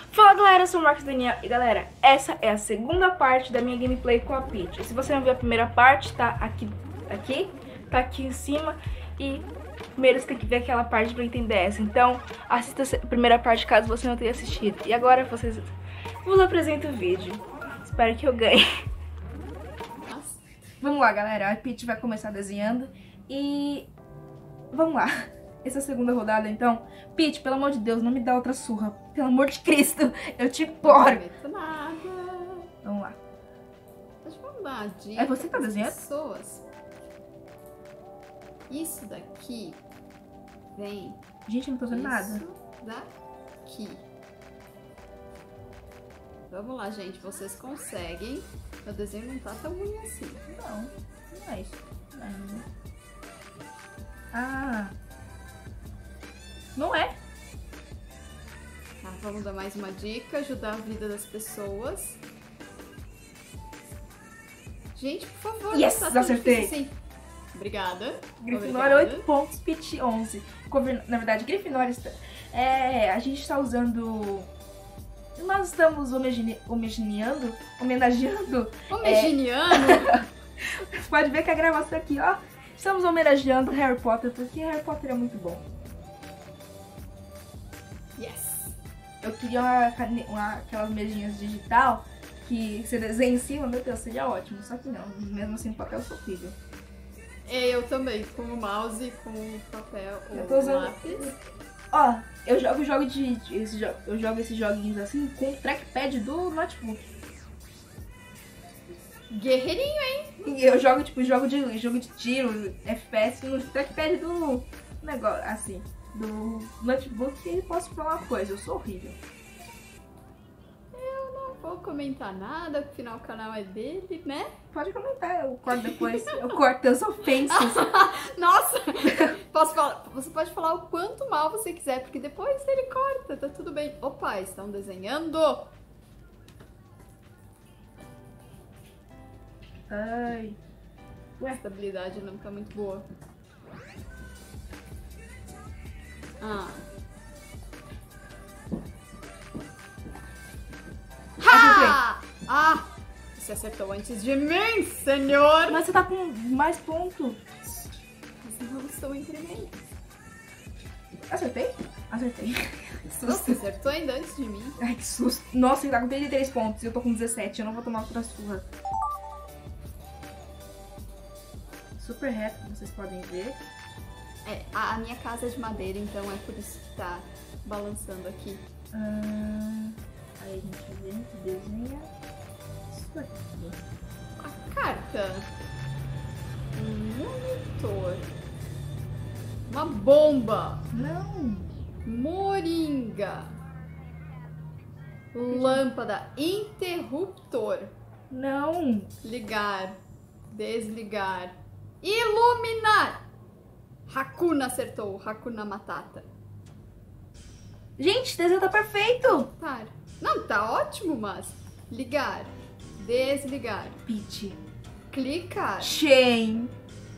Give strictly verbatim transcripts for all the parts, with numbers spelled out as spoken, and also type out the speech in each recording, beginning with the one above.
Fala galera, eu sou o Marcos Daniel e galera, essa é a segunda parte da minha gameplay com a Peach. Se você não viu a primeira parte, tá aqui, aqui, tá aqui em cima. E primeiro você tem que ver aquela parte pra entender essa. Então assista a primeira parte caso você não tenha assistido. E agora vocês vos apresento o vídeo. Espero que eu ganhe. Vamos lá galera, a Peach vai começar desenhando e vamos lá. Essa segunda rodada, então. Peach, pelo amor de Deus, não me dá outra surra. Pelo amor de Cristo, eu te imploro. Não nada. Vamos lá. Deixa eu dar uma dica. É você que tá desenhando? Pessoas. Isso daqui vem. Gente, eu não tô vendo nada. Isso daqui. Vamos lá, gente. Vocês conseguem. Meu desenho não tá tão ruim assim. Não, não é isso. Não. Ah. Não é. Tá, vamos dar mais uma dica, ajudar a vida das pessoas. Gente, por favor, Yes, não tá acertei. Assim. Obrigada. Grifinória oito pontos, Peach onze. Na verdade, Grifinória está... É, a gente está usando... Nós estamos homegene... homenageando... Homenageando... Homenageando? É... Você pode ver que a gravação aqui, ó. Estamos homenageando Harry Potter, porque Harry Potter é muito bom. Yes. Eu queria uma, uma, aquelas mesinhas digital que você desenha em cima, meu Deus, seria ótimo. Só que não, mesmo assim o papel é horrível. Eu também, com o mouse, com o papel, eu o tô usando... lápis. Ó, eu jogo jogo de, de esse, eu jogo esses joguinhos assim com o trackpad do notebook. Guerreirinho, hein? E eu jogo tipo jogo de jogo de tiro, F P S no trackpad do negócio assim, do notebook. E posso falar uma coisa, eu sou horrível. Eu não vou comentar nada, afinal o canal é dele, né? Pode comentar, eu corto depois, eu corto teus ofensas. Nossa! Posso falar, você pode falar o quanto mal você quiser, porque depois ele corta, tá tudo bem. Opa, estão desenhando! Ai. Ué. A estabilidade não tá muito boa. Ah. Ha! Ah! Você acertou antes de mim, senhor! Mas você tá com mais ponto. Mas não estou entre mim. Acertei? Acertei. Você acertou ainda antes de mim. Ai, que susto. Nossa, ele tá com trinta e três pontos e eu tô com dezessete. Eu não vou tomar outra surra. Super reto, vocês podem ver. É, a, a minha casa é de madeira, então é por isso que tá balançando aqui. Hum, aí a gente vem, desenha. Isso aqui. A carta. Um monitor. Uma bomba. Não. Moringa. Lâmpada. Interruptor. Não. Ligar. Desligar. Iluminar. Hakuna acertou. Hakuna Matata. Gente, o desenho tá perfeito. Tá. Não, tá ótimo, mas... Ligar. Desligar. Peach. Clicar. Shane.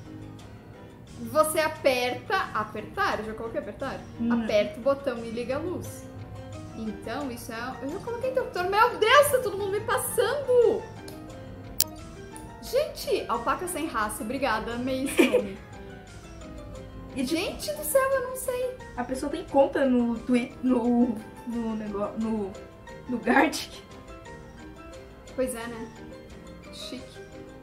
Você aperta... Apertar? Eu já coloquei apertar? Hum. Aperta o botão e liga a luz. Então, isso é... Eu já coloquei interruptor. Meu Deus, tá todo mundo me passando! Gente, alpaca sem raça. Obrigada, amei esse nome. E gente do céu, eu não sei. A pessoa tem conta no Twitter, no... No negócio... No... No Gartic. Pois é, né? Chique.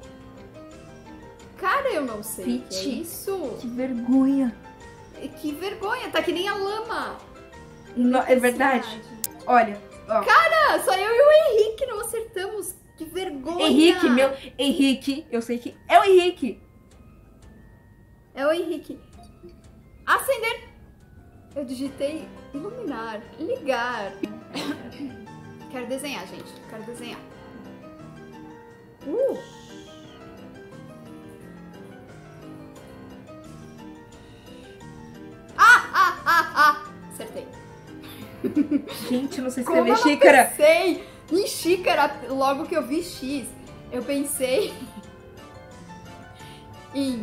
Cara, eu não sei o que é isso. Que vergonha. Que vergonha, tá que nem a lama. No, é verdade. Olha, ó. Cara, só eu e o Henrique não acertamos. Que vergonha. Henrique, meu... Henrique, eu sei que é o Henrique. É o Henrique. Acender. Eu digitei iluminar, ligar. Quero desenhar, gente. Quero desenhar. Uh! Ah, ah, ah, ah! Acertei. Gente, não sei Como escrever eu não xícara. pensei em xícara logo que eu vi X. Eu pensei em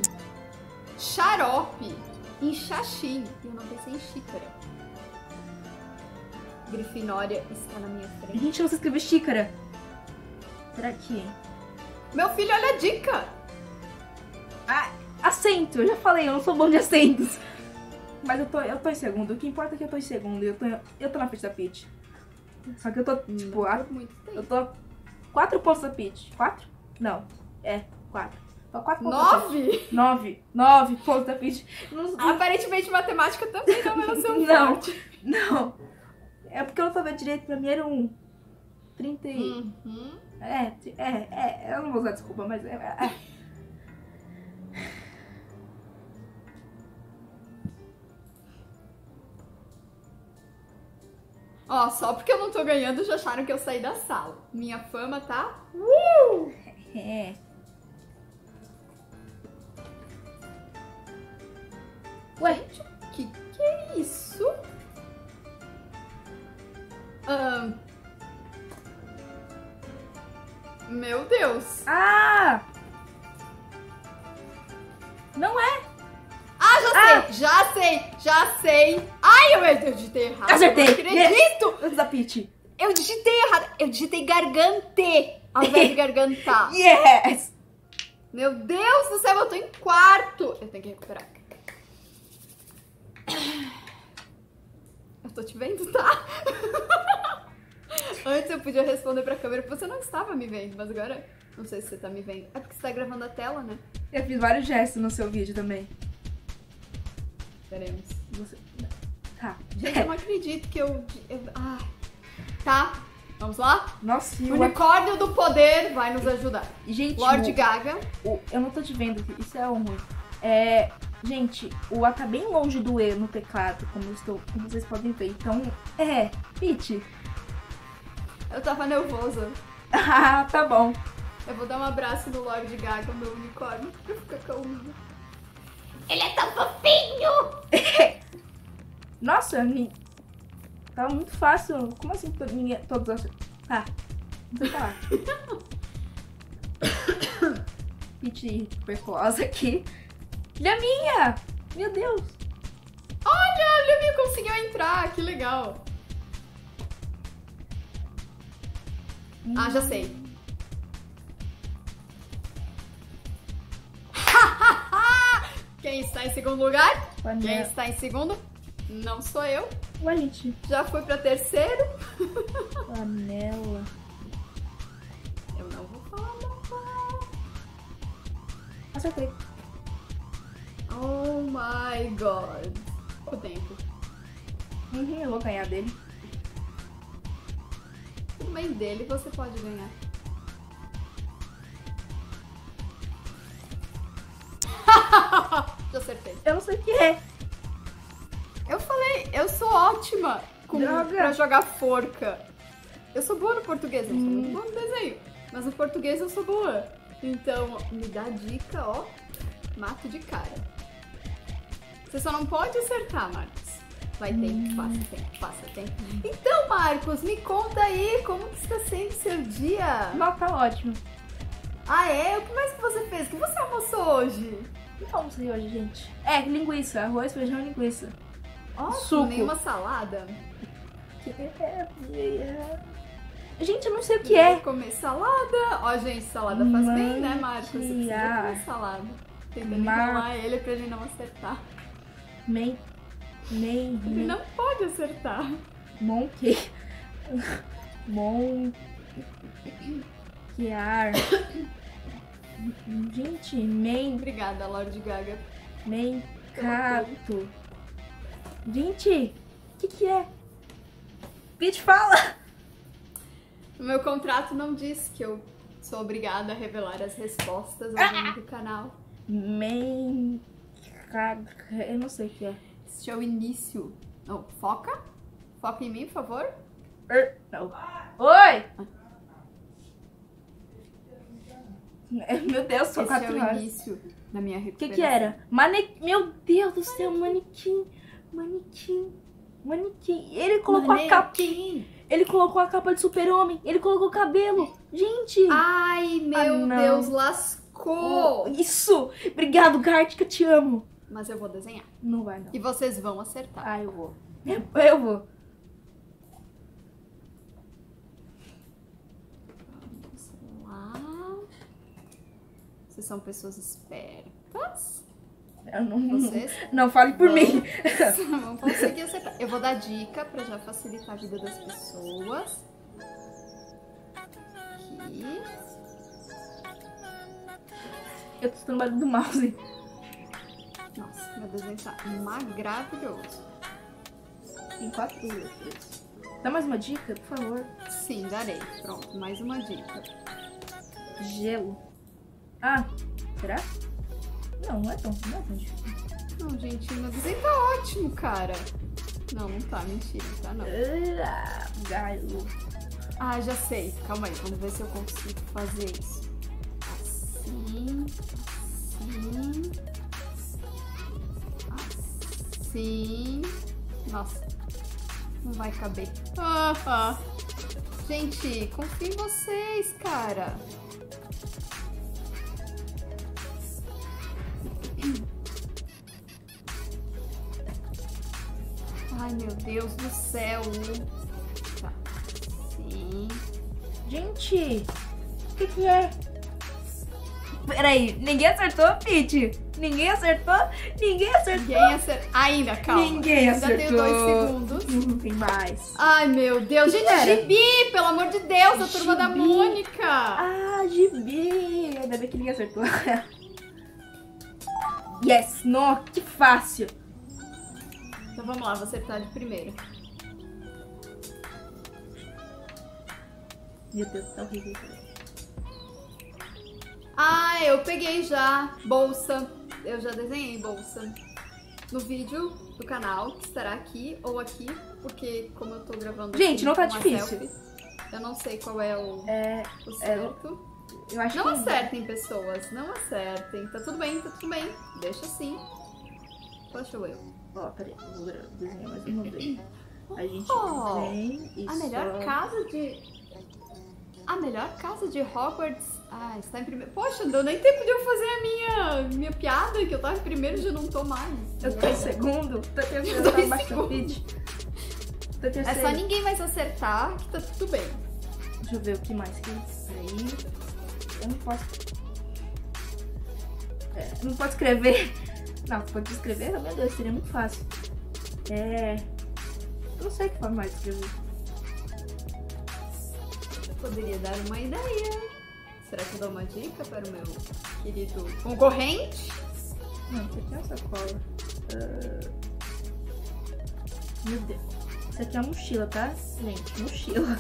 xarope, em xaxim. E eu não pensei em xícara. Grifinória está na minha frente. Gente, você escreveu xícara. Será que... Meu filho, olha a dica! Ah, assento. Eu já falei, eu não sou bom de assentos. Mas eu tô, eu tô em segundo. O que importa é que eu tô em segundo. Eu tô, eu tô na frente da Peach. Só que eu tô, tipo, Não, a, muito tempo. eu tô quatro pontos da Peach. Quatro? Não. É, quatro. Tô quatro pontos da Peach. Nove? Nove. Nove pontos da Peach. Não, Aparentemente, matemática também não é o seu Não. forte. não. É porque eu não sabia direito. Pra mim era um... trinta e... Uhum. É, é, é. Eu não vou usar desculpa, mas... É, é. Ó, só porque eu não tô ganhando, já acharam que eu saí da sala. Minha fama tá... Uh! É. Ué, Gente, o que que é isso? Ahn... Meu Deus. ah! Não é? Ah, já Ah! sei, já sei, já sei. Ai, eu, eu digitei errado. Acertei. Eu não acredito. Antes da Peach. Eu digitei errado. Eu digitei gargante ao invés de gargantar. Yes! Meu Deus do céu, eu tô em quarto. Eu tenho que recuperar. Eu tô te vendo, tá? Antes eu podia responder pra câmera que você não estava me vendo, mas agora não sei se você tá me vendo. É porque você tá gravando a tela, né? Eu fiz vários gestos no seu vídeo também. Veremos. Você... Tá. Gente, eu não acredito que eu... eu... Ah. Tá, vamos lá? Nossa, e O o... unicórnio do poder vai nos ajudar. Gente, Lorde o... Gaga. o... eu não tô te vendo, isso é ruim. É... Gente, o A tá bem longe do E no teclado, como, eu estou... como vocês podem ver. Então, é... Peach. Eu tava nervosa. Ah, tá bom. Eu vou dar um abraço no Lorde Gaga, meu unicórnio, pra ficar calminho. Ele é tão fofinho! Nossa, me... tá muito fácil. Como assim to... ninguém... todos as... Tá, não sei falar. Peach tuberculosa aqui. Filha minha! Meu Deus! Olha, a Lumi conseguiu entrar, que legal. Ah, já sei. Quem está em segundo lugar? Panela. Quem está em segundo? Não sou eu. Ué, gente. Já fui pra terceiro. Panela. Eu não vou falar não. Acertei. Oh my god. O tempo. Uhum, eu vou ganhar dele. Tudo bem, dele você pode ganhar. Já acertei. Eu não sei o que é. Eu falei, eu sou ótima com, Droga. pra jogar forca. Eu sou boa no português, eu não sou Hum. muito boa no desenho. Mas no português eu sou boa. Então, me dá dica, ó. Mato de cara. Você só não pode acertar, Marcos. Vai tempo, passa tempo, passa tempo. Então, Marcos, me conta aí como que está sendo seu dia. Não, tá ótimo. Ah, é? O que mais que você fez? O que você almoçou hoje? O que almocei hoje, gente? É, linguiça. Arroz, feijão e linguiça. Ótimo, Suco. nenhuma salada. Gente, eu não sei o que é. Comer salada. Ó, gente, salada faz bem, né, Marcos? Você precisa Mantear. comer salada. Tentando Mar- enrolar ele pra ele não acertar. Men... Men... Ele men... não pode acertar. Monque... Mon... Monquear... Gente, men... Obrigada, Lorde Gaga. Mencato... Gente, o que que é? Peach, fala! O meu contrato não diz que eu sou obrigada a revelar as respostas ao longo do canal. Men... Eu não sei o que é. Este é o início. Não, foca. Foca em mim, por favor. Er, não. Oi! Meu Deus, são Esse é quatro o horas. início da minha O que recuperação. que era? Mane... Meu Deus do céu, manequim. Manequim. Manequim. Ele colocou a capa. Manequim. Ele colocou a capa de super-homem. Ele colocou o cabelo. Gente. Ai, meu Ah, não. Deus, lascou. Isso. Obrigado, Gart, que eu te amo. Mas eu vou desenhar. Não vai, não. E vocês vão acertar. Ah, eu vou. Eu, eu vou. Vocês são pessoas espertas. Eu não, Vocês não fale por vão- mim. Vão conseguir acertar. Eu vou dar dica pra já facilitar a vida das pessoas. Aqui. Eu tô escutando o barulho do mouse. Nossa, meu desenho tá maravilhoso. Tem quatro letras. Dá mais uma dica, por favor. Sim, darei. Pronto, mais uma dica. Gelo. Ah, será? Não, não é tão, não é tão difícil. Não, gente, meu desenho tá ótimo, cara. Não, não tá, mentira, tá não. Ah, galo. Ah, já sei. Calma aí, vamos ver se eu consigo fazer isso. Assim, assim, assim. Nossa, não vai caber. Ah, ah. Gente, confio em vocês, cara. Ai, meu Deus do céu. Tá. Sim. Gente, o que que é? Peraí, ninguém acertou, Pete? Ninguém acertou? Ninguém acertou? Ninguém acertou. Ainda, calma. Ninguém Ainda tenho acertou. dois segundos. Não tem mais. Ai, meu Deus. Que Gente, que era? Gibi, pelo amor de Deus, a turma da Gibi. Mônica. Ah, gibi. Ainda bem que ninguém acertou. Yes, no, que fácil. Então vamos lá, vou acertar de primeira. Meu Deus, tá horrível. Ah, eu peguei já. Bolsa. Eu já desenhei bolsa. No vídeo do canal, que estará aqui ou aqui, porque como eu tô gravando Gente, aqui não tá com uma difícil. selfie, eu não sei qual é o, É, o certo. eu acho Não que... acertem, pessoas. Não acertem. Tá tudo bem, tá tudo bem. Deixa assim. Poxa, eu. Ó, peraí, vou desenhar mais uma vez. A gente Oh, vem e A melhor só... casa de... A melhor casa de Hogwarts... Ah, está em primeiro... Poxa, não deu nem tempo de eu fazer a minha, minha piada, que eu tava em primeiro e já não tô mais. Eu tô em segundo. Tô em terceiro, tô tá em abaixo do segundo. Pete. Tô em É terceiro. só ninguém mais acertar que tá tudo bem. Deixa eu ver o que mais que... Peraí. Eu não posso... É, eu não posso escrever. Não, você pode escrever? Meu Deus, seria muito fácil. É... Eu não sei que forma mais de escrever. Poderia dar uma ideia. Será que eu dou uma dica para o meu querido concorrente? Não, isso aqui é uma sacola. Ah, Meu Deus. Isso aqui é uma mochila, tá? Gente, mochila.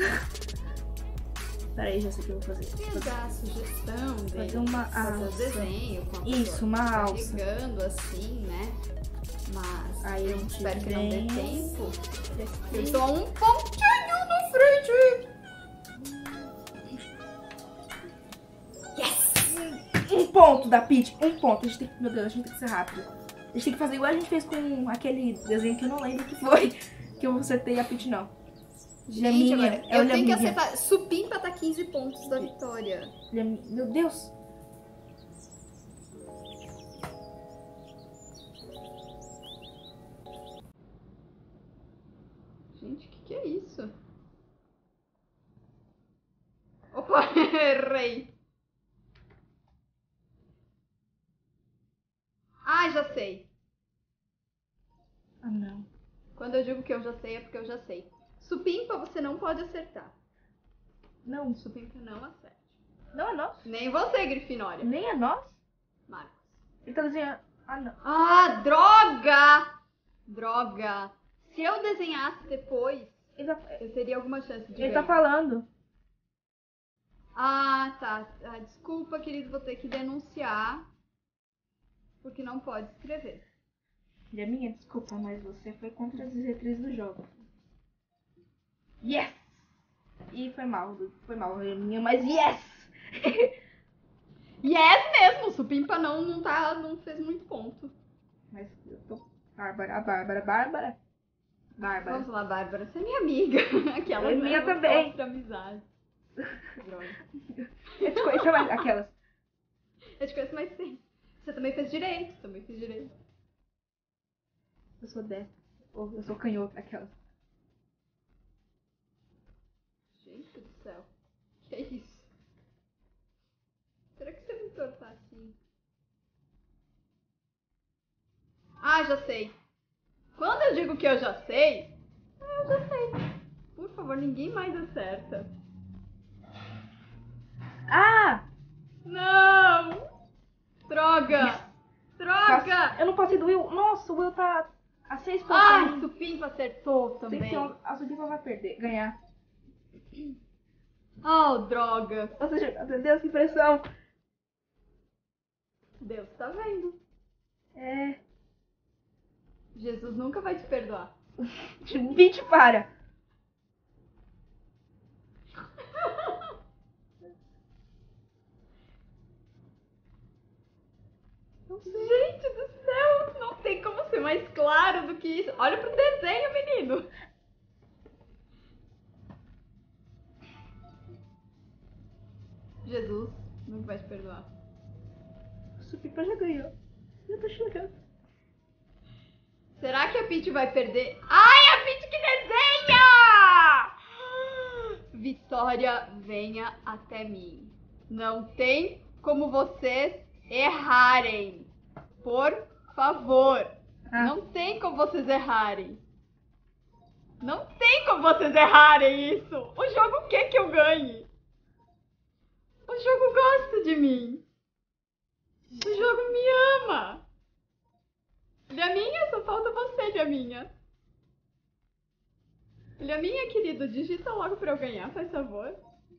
Peraí, já sei o que eu vou fazer. Queria dar a sugestão de Fazer uma fazer o alça. desenho com a Isso, pessoa uma alça. carregando assim, né? Mas Aí a eu gente espero que não dê vem. tempo. Eu Aqui. tô a um pontinho na frente. Yes! Um ponto da Peach, um ponto. A gente tem que... Meu Deus, a gente tem que ser rápido. A gente tem que fazer igual a gente fez com aquele desenho que eu não lembro o que foi. Que eu acertei a Peach, não. Ele é Gente, minha, agora, é eu olha tenho que minha. acertar. Supimpa tá quinze pontos da vitória. Ele é mi- Meu Deus. Gente, o que, que é isso? Opa, errei. Ah, já sei. Ah, não. Quando eu digo que eu já sei, é porque eu já sei. Supimpa você não pode acertar. Não, Supimpa não acerte. não é nosso. Nem você, Grifinória. Nem é nosso. Marcos. Ele tá desenhando... Ah, não. Ah, droga! Droga. Se eu desenhasse depois, Ele tá, eu teria alguma chance de ele ganhar. tá falando. Ah, tá. Ah, desculpa, querido, vou ter que denunciar. Porque não pode escrever. Ele é minha, desculpa, mas você foi contra as diretrizes do jogo. Yes! E foi mal, foi mal, é minha, mas yes! Yes mesmo, Supimpa não, não, tá, não fez muito ponto. Mas eu tô... Bárbara, a Bárbara, Bárbara. Bárbara. Vamos lá, Bárbara, você é minha amiga. Aquela É minha também. Outra amizade. Droga. Eu te conheço mais, aquelas. Eu te conheço mais tempo. Você também fez direito, também fiz direito. Eu sou dessa. Ou eu sou canhota, aquelas. Gente do céu. Que é isso? Será que você me entortar já sei. Quando eu digo que eu já sei, eu já sei. Por favor, ninguém mais acerta. Ah! Não! Droga! Droga! Eu não passei do Will. Nossa, o Will tá a seis pontos. Ai, Supimpa acertou Tem também. que ser um- a Supimpa vai perder, ganhar. Oh, droga. Nossa, meu Deus, que pressão. Deus tá vendo. É. Jesus nunca vai te perdoar. Vinte para. Gente do céu, não tem como ser mais claro do que isso. Olha pro desenho, menino. Jesus nunca vai te perdoar. O Supimpa já ganhou. Eu tô chorando. Será que a Peach vai perder? Ai, a Peach que desenha! Vitória, venha até mim. Não tem como vocês errarem. Por favor. Ah. Não tem como vocês errarem. Não tem como vocês errarem isso. O jogo quer que eu ganhe. O jogo gosta de mim. O jogo me ama. Lhaminha, só falta você, Lhaminha. Lhaminha, querido, digita logo pra eu ganhar, faz favor.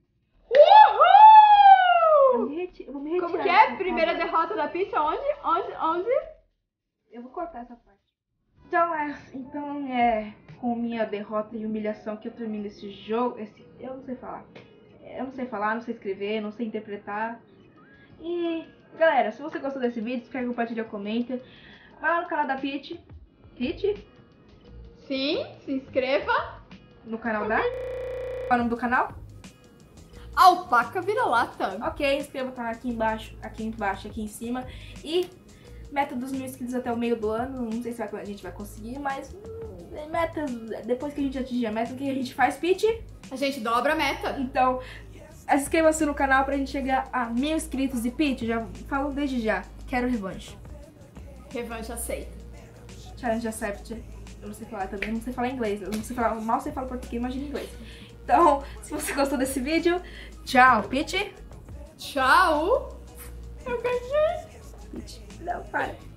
Eu, Uhul! me reti- eu vou me retirar. Como que é? dessa Primeira agora. derrota da Peach, onde? Onde? Onde? Eu vou cortar essa parte. Então é, então é com minha derrota e humilhação que eu termino esse jogo. Esse, eu não sei falar. Eu não sei falar, não sei escrever, não sei interpretar. E galera, se você gostou desse vídeo, inscreve, compartilha, comenta. Vai lá no canal da Peach. Peach? Sim, se inscreva. No canal da. Qual é o nome do canal? Alpaca vira-lata. Ok, inscreva, tá aqui embaixo, aqui embaixo, aqui em cima. E meta dos mil inscritos até o meio do ano. Não sei se vai- a gente vai conseguir, mas hum, meta, depois que a gente atingir a meta, o que a gente faz, Peach? A gente dobra a meta. Então, inscreva-se no canal pra gente chegar a mil inscritos. E Peach, já falo desde já, quero revanche. Revanche aceita. Challenge accept. Eu não sei falar também, não sei falar inglês. Eu não sei falar, mal sei falar português, imagina inglês. Então, se você gostou desse vídeo, tchau, Peach. Tchau. Eu ganhei. Peach, não, para.